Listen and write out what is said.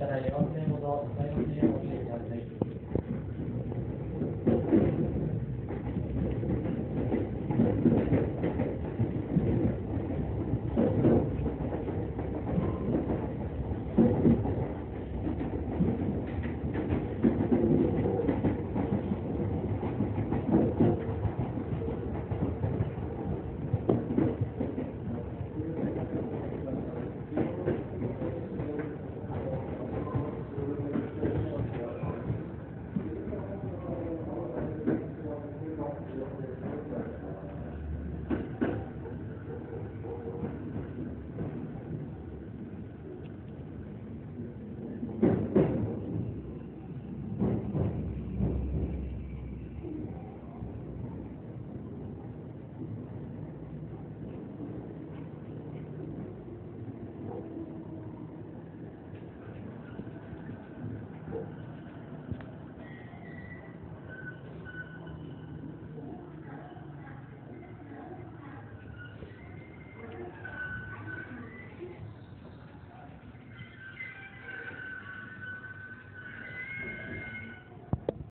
ただ4名ほどお買い物をご利用いただいています。